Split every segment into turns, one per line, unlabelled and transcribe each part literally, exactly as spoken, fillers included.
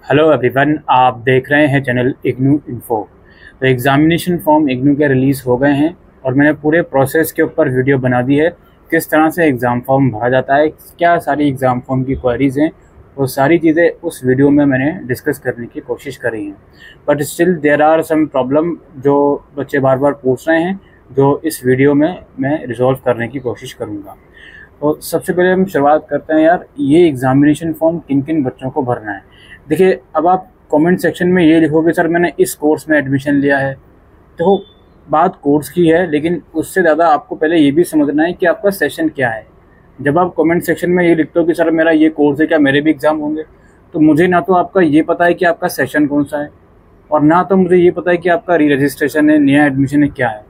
Hello everyone, आप देख रहे हैं चैनल इग्नू इन्फो। तो एग्ज़ामिनेशन फॉर्म इग्नू के रिलीज़ हो गए हैं और मैंने पूरे प्रोसेस के ऊपर वीडियो बना दी है, किस तरह से एग्ज़ाम फॉर्म भरा जाता है, क्या सारी एग्ज़ाम फॉर्म की क्वेरीज़ हैं, वो सारी चीज़ें उस वीडियो में मैंने डिस्कस करने की कोशिश करी हैं। But still there are some problem जो बच्चे बार बार पूछ रहे हैं, जो इस वीडियो में मैं रिजॉल्व करने की कोशिश करूँगा। तो सबसे पहले हम शुरुआत करते हैं यार, ये एग्ज़ामिनेशन फॉर्म किन किन बच्चों को भरना है। देखिए, अब आप कमेंट सेक्शन में ये लिखोगे सर मैंने इस कोर्स में एडमिशन लिया है, तो बात कोर्स की है, लेकिन उससे ज़्यादा आपको पहले ये भी समझना है कि आपका सेशन क्या है। जब आप कमेंट सेक्शन में ये लिखते हो कि सर मेरा ये कोर्स है, क्या मेरे भी एग्ज़ाम होंगे, तो मुझे ना तो आपका ये पता है कि आपका सेशन कौन सा है और ना तो मुझे ये पता है कि आपका री रजिस्ट्रेशन है, नया एडमिशन है, क्या है।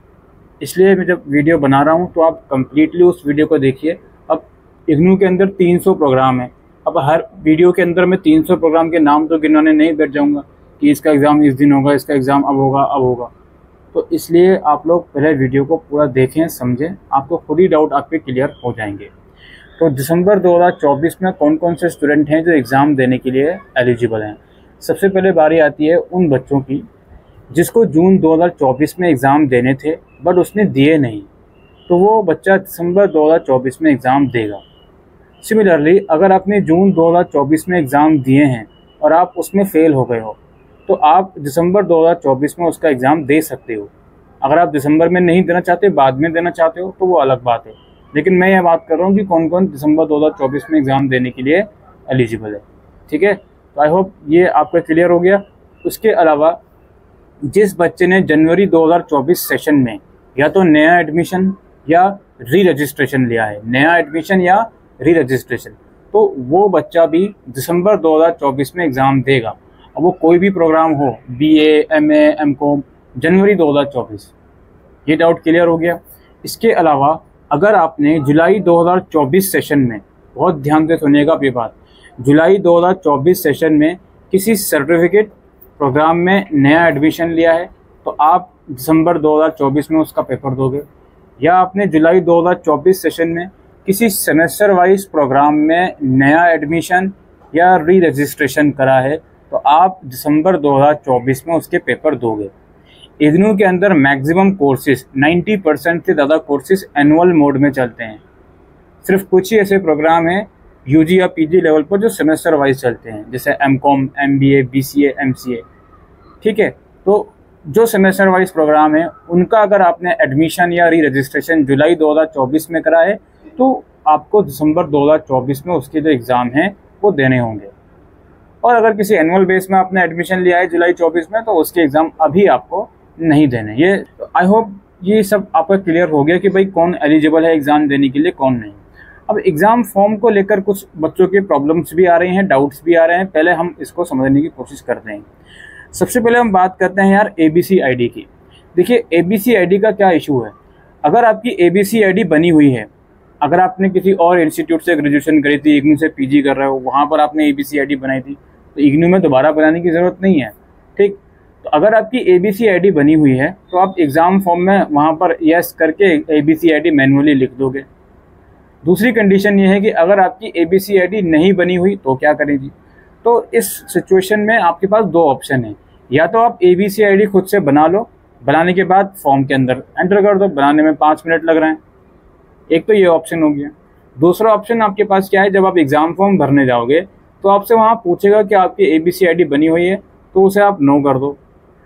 इसलिए मैं जब वीडियो बना रहा हूँ तो आप कम्प्लीटली उस वीडियो को देखिए। अब इग्नू के अंदर तीन सौ प्रोग्राम है, अब हर वीडियो के अंदर मैं तीन सौ प्रोग्राम के नाम तो गिनवाने नहीं बैठ जाऊंगा कि इसका एग्ज़ाम इस दिन होगा, इसका एग्ज़ाम अब होगा अब होगा। तो इसलिए आप लोग पहले वीडियो को पूरा देखें, समझें, आपको खुद ही डाउट आपके क्लियर हो जाएंगे। तो दिसंबर दो हज़ार चौबीस में कौन कौन से स्टूडेंट हैं जो एग्ज़ाम देने के लिए एलिजिबल हैं। सबसे पहले बारी आती है उन बच्चों की जिसको जून दो हज़ार चौबीस में एग्ज़ाम देने थे बट उसने दिए नहीं, तो वो बच्चा दिसंबर दो हज़ार चौबीस में एग्ज़ाम देगा। सिमिलरली, अगर आपने जून दो हज़ार चौबीस में एग्ज़ाम दिए हैं और आप उसमें फ़ेल हो गए हो, तो आप दिसंबर दो हज़ार चौबीस में उसका एग्ज़ाम दे सकते हो। अगर आप दिसंबर में नहीं देना चाहते, बाद में देना चाहते हो, तो वो अलग बात है। लेकिन मैं ये बात कर रहा हूँ कि कौन कौन दिसंबर दो हज़ार चौबीस में एग्ज़ाम देने के लिए एलिजिबल है। ठीक है, तो आई होप ये आपका क्लियर हो गया। उसके अलावा जिस बच्चे ने जनवरी दो हज़ार चौबीस सेशन में या तो नया एडमिशन या री रजिस्ट्रेशन लिया है, नया एडमिशन या री रजिस्ट्रेशन, तो वो बच्चा भी दिसंबर दो हज़ार चौबीस में एग्ज़ाम देगा। अब वो कोई भी प्रोग्राम हो, बीए, एमए, एमकॉम, जनवरी दो हज़ार चौबीस। ये डाउट क्लियर हो गया। इसके अलावा अगर आपने जुलाई दो हज़ार चौबीस सेशन में, बहुत ध्यान से सुनिएगा ये बात, जुलाई दो हज़ार चौबीस सेशन में किसी सर्टिफिकेट प्रोग्राम में नया एडमिशन लिया है, तो आप दिसंबर दो हज़ार चौबीस में उसका पेपर दोगे। या आपने जुलाई दो हज़ार चौबीस सेशन में किसी सेमेस्टर वाइज प्रोग्राम में नया एडमिशन या री रजिस्ट्रेशन करा है, तो आप दिसंबर दो हज़ार चौबीस में उसके पेपर दोगे। इग्नू के अंदर मैक्सिमम कोर्सेज नब्बे परसेंट से ज़्यादा कोर्सेज एनुअल मोड में चलते हैं। सिर्फ कुछ ही ऐसे प्रोग्राम हैं यूजी या पीजी लेवल पर जो सेमेस्टर वाइज चलते हैं, जैसे एमकॉम, एमबीए, बीसीए, एमसीए। ठीक है, तो जो सेमेस्टर वाइज प्रोग्राम है उनका अगर आपने एडमिशन या री रजिस्ट्रेशन जुलाई दो हज़ार चौबीस में करा है, तो आपको दिसंबर दो हज़ार चौबीस में उसके जो एग्ज़ाम हैं वो देने होंगे। और अगर किसी एनुअल बेस में आपने एडमिशन लिया है जुलाई चौबीस में, तो उसके एग्ज़ाम अभी आपको नहीं देने। ये आई होप ये सब आपका क्लियर हो गया कि भाई कौन एलिजिबल है एग्ज़ाम देने के लिए, कौन नहीं। अब एग्ज़ाम फॉर्म को लेकर कुछ बच्चों के प्रॉब्लम्स भी आ रही हैं, डाउट्स भी आ रहे हैं, पहले हम इसको समझने की कोशिश करते हैं। सबसे पहले हम बात करते हैं यार एबीसी आईडी की। देखिए, एबीसी आईडी का क्या इशू है। अगर आपकी एबीसी आईडी बनी हुई है, अगर आपने किसी और इंस्टीट्यूट से ग्रेजुएशन करी थी, इग्नू से पीजी कर रहे हो, वहाँ पर आपने एबीसी आईडी बनाई थी, तो इग्नू में दोबारा बनाने की ज़रूरत नहीं है। ठीक, तो अगर आपकी एबीसी आईडी बनी हुई है तो आप एग्ज़ाम फॉर्म में वहाँ पर यस करके एबीसी आईडी मैनुअली लिख दोगे। दूसरी कंडीशन ये है कि अगर आपकी एबीसी आईडी नहीं बनी हुई तो क्या करेंगी। तो इस सिचुएशन में आपके पास दो ऑप्शन है, या तो आप एबीसी आईडी खुद से बना लो, बनाने के बाद फॉर्म के अंदर एंटर कर दो, बनाने में पाँच मिनट लग रहे हैं। एक तो ये ऑप्शन हो गया। दूसरा ऑप्शन आपके पास क्या है, जब आप एग्ज़ाम फॉर्म भरने जाओगे तो आपसे वहाँ पूछेगा कि आपकी एबीसी आईडी बनी हुई है, तो उसे आप नो कर दो।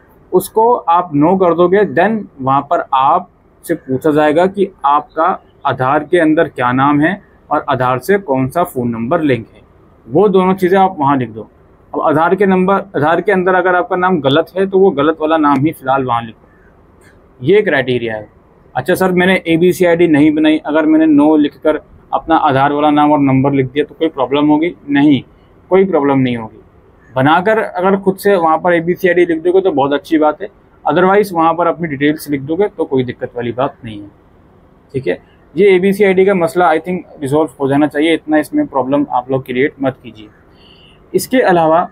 उसको आप नो कर दोगे, देन वहाँ पर आपसे पूछा जाएगा कि आपका आधार के अंदर क्या नाम है और आधार से कौन सा फ़ोन नंबर लिंक है। वो दोनों चीज़ें आप वहाँ लिख दो। अब आधार के नंबर आधार के अंदर अगर आपका नाम गलत है तो वो गलत वाला नाम ही फ़िलहाल वहाँ लिखो। ये क्राइटेरिया है। अच्छा सर, मैंने एबीसी आईडी नहीं बनाई, अगर मैंने नो लिखकर अपना आधार वाला नाम और नंबर लिख दिया तो कोई प्रॉब्लम होगी? नहीं, कोई प्रॉब्लम नहीं होगी। बनाकर अगर खुद से वहाँ पर एबीसी आईडी लिख दोगे तो बहुत अच्छी बात है, अदरवाइज़ वहाँ पर अपनी डिटेल्स लिख दोगे तो कोई दिक्कत वाली बात नहीं है। ठीक है, ये एबीसी आईडी का मसला आई थिंक रिजॉल्व हो जाना चाहिए, इतना इसमें प्रॉब्लम आप लोग क्रिएट मत कीजिए। इसके अलावा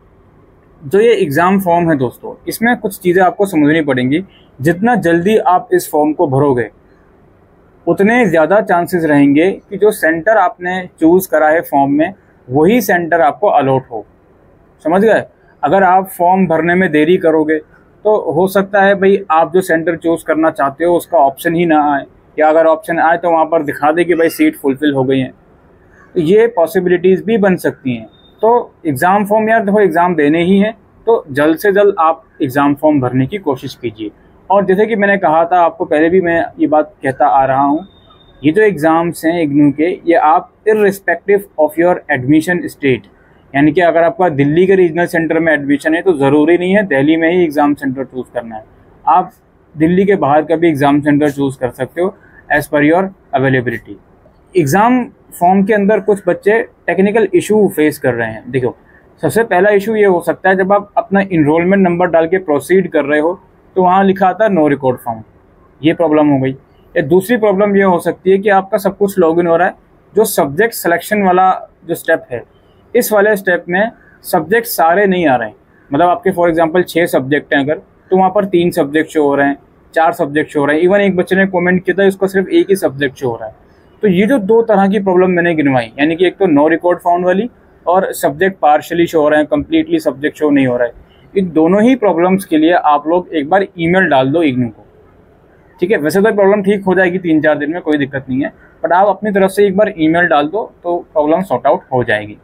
जो ये एग्ज़ाम फॉर्म है दोस्तों, इसमें कुछ चीज़ें आपको समझनी पड़ेंगी। जितना जल्दी आप इस फॉर्म को भरोगे उतने ज़्यादा चांसेस रहेंगे कि जो सेंटर आपने चूज़ करा है फॉर्म में, वही सेंटर आपको अलॉट हो। समझ गए। अगर आप फॉर्म भरने में देरी करोगे तो हो सकता है भाई आप जो सेंटर चूज करना चाहते हो उसका ऑप्शन ही ना आए, या अगर ऑप्शन आए तो वहाँ पर दिखा दे कि भाई सीट फुलफिल हो गई है। तो ये पॉसिबिलिटीज़ भी बन सकती हैं। तो एग्ज़ाम फॉर्म, यार देखो एग्ज़ाम देने ही है तो जल्द से जल्द आप एग्ज़ाम फॉर्म भरने की कोशिश कीजिए। और जैसे कि मैंने कहा था आपको पहले भी, मैं ये बात कहता आ रहा हूँ, ये जो एग्ज़ाम्स हैं इग्नू के, ये आप irrespective of your admission state, यानी कि अगर आपका दिल्ली के रीजनल सेंटर में एडमिशन है तो ज़रूरी नहीं है दिल्ली में ही एग्ज़ाम सेंटर चूज़ करना है। आप दिल्ली के बाहर का भी एग्ज़ाम सेंटर चूज़ कर सकते हो as per your availability. Exam form के अंदर कुछ बच्चे टेक्निकल इशू फेस कर रहे हैं। देखो, सबसे पहला इशू ये हो सकता है जब आप अपना इनरोलमेंट नंबर डाल के प्रोसीड कर रहे हो तो वहाँ लिखा आता है नो रिकॉर्ड फाउंड, ये प्रॉब्लम हो गई। या दूसरी प्रॉब्लम ये हो सकती है कि आपका सब कुछ लॉगिन हो रहा है, जो सब्जेक्ट सिलेक्शन वाला जो स्टेप है, इस वाले स्टेप में सब्जेक्ट सारे नहीं आ रहे हैं। मतलब आपके फॉर एग्जांपल छः सब्जेक्ट हैं अगर, तो वहाँ पर तीन सब्जेक्ट शो हो रहे हैं, चार सब्जेक्ट शो हो रहे हैं। इवन एक बच्चे ने कमेंट किया था इसको सिर्फ एक ही सब्जेक्ट शो हो रहा है। तो ये जो दो तरह की प्रॉब्लम मैंने गिनवाई, यानी कि एक तो नो रिकॉर्ड फाउंड वाली और सब्जेक्ट पार्शली शो हो रहे हैं, कंप्लीटली सब्जेक्ट शो नहीं हो रहा है, इन दोनों ही प्रॉब्लम्स के लिए आप लोग एक बार ईमेल डाल दो इग्नू को, ठीक है। वैसे तो प्रॉब्लम ठीक हो जाएगी तीन चार दिन में, कोई दिक्कत नहीं है, बट आप अपनी तरफ से एक बार ईमेल डाल दो तो प्रॉब्लम सॉर्ट आउट हो जाएगी।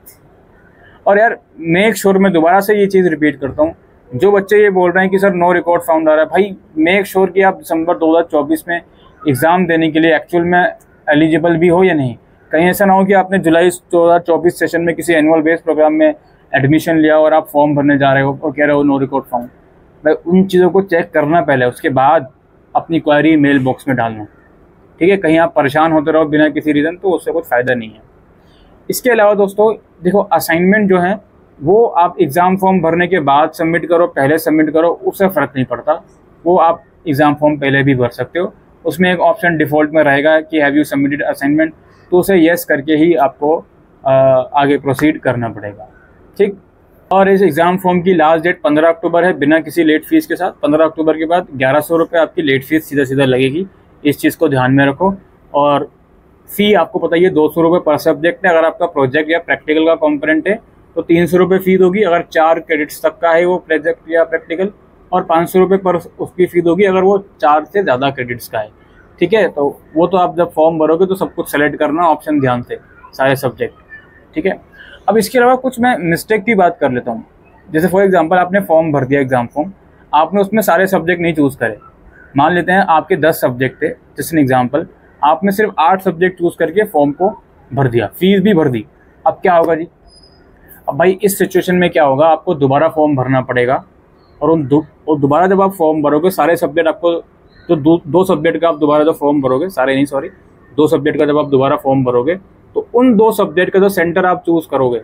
और यार मेक श्योर, मैं दोबारा से ये चीज़ रिपीट करता हूँ, जो बच्चे ये बोल रहे हैं कि सर नो रिकॉर्ड फाउंड आ रहा है, भाई मेक श्योर कि आप दिसंबर दो हज़ार चौबीस में एग्ज़ाम देने के लिए एक्चुअल में एलिजिबल भी हो या नहीं। कहीं ऐसा ना हो कि आपने जुलाई दो हज़ार चौबीस सेशन में किसी एनुअल बेस्ड प्रोग्राम में एडमिशन लिया और आप फॉर्म भरने जा रहे हो और कह रहे हो नो रिकॉर्ड फाउंड। भाई उन चीज़ों को चेक करना पहले, उसके बाद अपनी क्वेरी मेल बॉक्स में डालना, ठीक है। कहीं आप परेशान होते रहो बिना किसी रीज़न, तो उससे कुछ फ़ायदा नहीं है। इसके अलावा दोस्तों देखो, असाइनमेंट जो है वो आप एग्ज़ाम फॉर्म भरने के बाद सबमिट करो, पहले सबमिट करो, उससे फ़र्क नहीं पड़ता। वो आप एग्ज़ाम फॉर्म पहले भी भर सकते हो। उसमें एक ऑप्शन डिफ़ॉल्ट में रहेगा कि हैव यू सबमिटेड असाइनमेंट, तो उसे येस करके ही आपको आ, आगे प्रोसीड करना पड़ेगा, ठीक। और इस एग्ज़ाम फॉर्म की लास्ट डेट पंद्रह अक्टूबर है, बिना किसी लेट फीस के साथ। पंद्रह अक्टूबर के बाद ग्यारह सौ रुपये आपकी लेट फीस सीधा सीधा लगेगी, इस चीज़ को ध्यान में रखो। और फ़ी आपको पता ही है, दो सौ रुपये पर सब्जेक्ट है। अगर आपका प्रोजेक्ट या प्रैक्टिकल का कॉम्पोनेंट है तो तीन सौ रुपये फ़ीस होगी अगर चार क्रेडिट्स तक का है वो प्रोजेक्ट या प्रैक्टिकल, और पाँच सौ रुपये पर उसकी फ़ीस होगी अगर वो चार से ज़्यादा क्रेडिट्स का है, ठीक है। तो वो तो आप जब फॉर्म भरोगे तो सब कुछ सेलेक्ट करना ऑप्शन ध्यान से, सारे सब्जेक्ट, ठीक है। अब इसके अलावा कुछ मैं मिस्टेक की बात कर लेता हूँ। जैसे फॉर एग्जांपल आपने फॉर्म भर दिया एग्ज़ाम फॉर्म, आपने उसमें सारे सब्जेक्ट नहीं चूज़ करे। मान लेते हैं आपके दस सब्जेक्ट थे, जैसे एग्जांपल आपने सिर्फ आठ सब्जेक्ट चूज़ करके फॉर्म को भर दिया, फीस भी भर दी। अब क्या होगा जी? अब भाई इस सिचुएशन में क्या होगा, आपको दोबारा फॉर्म भरना पड़ेगा। और उन दो और दोबारा जब आप फॉर्म भरोगे, सारे सब्जेक्ट आपको, तो दो दो सब्जेक्ट का आप दोबारा जब फॉर्म भरोगे, सारे नहीं सॉरी दो सब्जेक्ट का जब आप दोबारा फॉर्म भरोगे, तो उन दो सब्जेक्ट का जो सेंटर आप चूज़ करोगे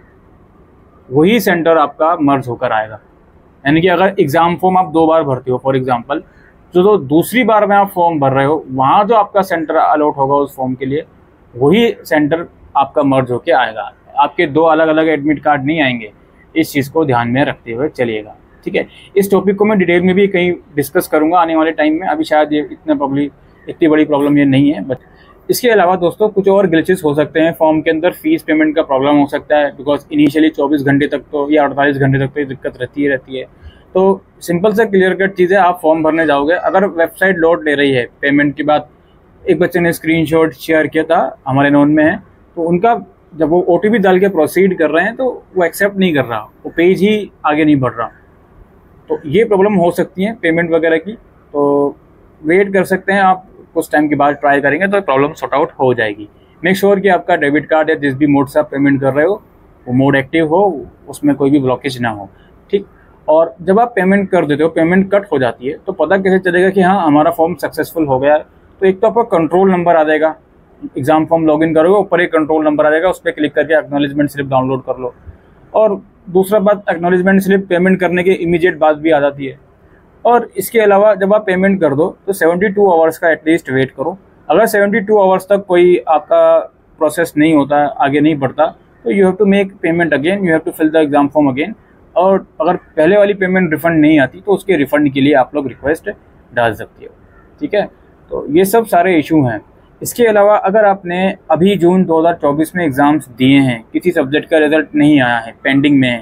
वही सेंटर आपका मर्ज होकर आएगा। यानी कि अगर एग्ज़ाम फॉर्म आप दो बार भरते हो फॉर एग्जांपल, जो तो दूसरी बार में आप फॉर्म भर रहे हो, वहाँ जो आपका सेंटर अलॉट होगा उस फॉर्म के लिए, वही सेंटर आपका मर्ज होकर आएगा। आपके दो अलग अलग एडमिट कार्ड नहीं आएंगे। इस चीज़ को ध्यान में रखते हुए चलिएगा, ठीक है। इस टॉपिक को मैं डिटेल में भी कहीं डिस्कस करूँगा आने वाले टाइम में। अभी शायद ये इतना प्रॉब्लम इतनी बड़ी प्रॉब्लम ये नहीं है, बट इसके अलावा दोस्तों कुछ और ग्लिचेस हो सकते हैं फॉर्म के अंदर। फीस पेमेंट का प्रॉब्लम हो सकता है, बिकॉज इनिशियली चौबीस घंटे तक तो या अड़तालीस घंटे तक तो ये दिक्कत रहती ही रहती है। तो सिंपल से क्लियर कट चीज़ है, आप फॉर्म भरने जाओगे, अगर वेबसाइट लोड ले रही है पेमेंट के बाद, एक बच्चे ने स्क्रीनशॉट शेयर किया था, हमारे नोन में है, तो उनका जब वो ओटीपी डाल के प्रोसीड कर रहे हैं तो वो एक्सेप्ट नहीं कर रहा, वो पेज ही आगे नहीं बढ़ रहा। तो ये प्रॉब्लम हो सकती है पेमेंट वगैरह की। तो वेट कर सकते हैं आप, कुछ टाइम के बाद ट्राई करेंगे तो प्रॉब्लम सॉर्ट आउट हो जाएगी। मेक श्योर कि आपका डेबिट कार्ड या जिस भी मोड से आप पेमेंट कर रहे हो वो मोड एक्टिव हो, उसमें कोई भी ब्लॉकेज ना हो, ठीक। और जब आप पेमेंट कर देते हो, पेमेंट कट हो जाती है, तो पता कैसे चलेगा कि हाँ हमारा फॉर्म सक्सेसफुल हो गया है? तो एक तो आपका कंट्रोल नंबर आ जाएगा, एग्जाम फॉर्म लॉगिन करोगे ऊपर एक कंट्रोल नंबर आ जाएगा, उस पर क्लिक करके एक्नॉलेजमेंट स्लिप डाउनलोड कर लो। और दूसरा बात, एक्नॉलेजमेंट स्लिप पेमेंट करने के इमीडिएट बाद भी आ जाती है। और इसके अलावा जब आप पेमेंट कर दो तो बहत्तर आवर्स का एटलीस्ट वेट करो। अगर बहत्तर आवर्स तक कोई आपका प्रोसेस नहीं होता, आगे नहीं बढ़ता, तो you have to make payment again, you have to fill the exam form again. और अगर पहले वाली पेमेंट रिफंड नहीं आती तो उसके रिफंड के लिए आप लोग रिक्वेस्ट डाल सकते हो, ठीक है। तो ये सब सारे इशू हैं। इसके अलावा अगर आपने अभी जून दो हज़ार चौबीस में एग्ज़ाम्स दिए हैं, किसी सब्जेक्ट का रिजल्ट नहीं आया है, पेंडिंग में है,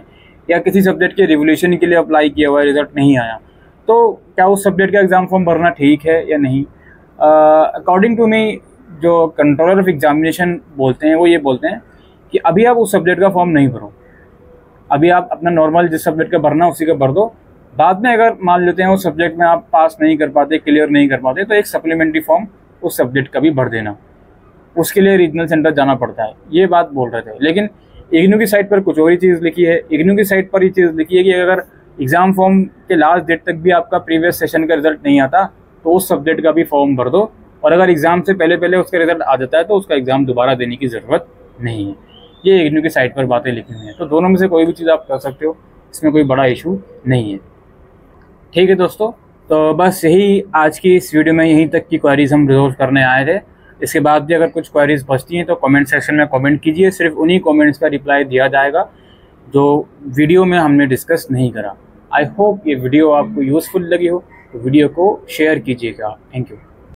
या किसी सब्जेक्ट के रिवोल्यूशन के लिए अप्लाई किया हुआ है, रिजल्ट नहीं आया, तो क्या उस सब्जेक्ट का एग्ज़ाम फॉर्म भरना ठीक है या नहीं? अकॉर्डिंग टू मी, जो कंट्रोलर ऑफ एग्जामिनेशन बोलते हैं वो ये बोलते हैं कि अभी आप उस सब्जेक्ट का फॉर्म नहीं भरो, अभी आप अपना नॉर्मल जिस सब्जेक्ट का भरना उसी का भर दो। बाद में अगर मान लेते हैं उस सब्जेक्ट में आप पास नहीं कर पाते, क्लियर नहीं कर पाते, तो एक सप्लीमेंट्री फॉर्म उस सब्जेक्ट का भी भर देना, उसके लिए रीजनल सेंटर जाना पड़ता है, ये बात बोल रहे थे। लेकिन इग्नू की साइट पर कुछ और ही चीज़ लिखी है। इग्नू की साइट पर ये चीज़ लिखी है कि अगर एग्ज़ाम फॉर्म के लास्ट डेट तक भी आपका प्रीवियस सेशन का रिजल्ट नहीं आता तो उस सब्जेक्ट का भी फॉर्म भर दो, और अगर एग्ज़ाम से पहले पहले उसका रिजल्ट आ जाता है तो उसका एग्ज़ाम दोबारा देने की ज़रूरत नहीं है। ये इग्नू की साइट पर बातें लिखी हुई हैं, तो दोनों में से कोई भी चीज़ आप कर सकते हो, इसमें कोई बड़ा इशू नहीं है। ठीक है दोस्तों, तो बस यही आज की इस वीडियो में यहीं तक की क्वेरीज हम रिजॉल्व करने आए थे। इसके बाद भी अगर कुछ क्वेरीज बचती हैं तो कमेंट सेक्शन में कमेंट कीजिए, सिर्फ उन्हीं कमेंट्स का रिप्लाई दिया जाएगा जो वीडियो में हमने डिस्कस नहीं करा। आई होप ये वीडियो आपको यूज़फुल लगी हो, तो वीडियो को शेयर कीजिएगा। Thank you.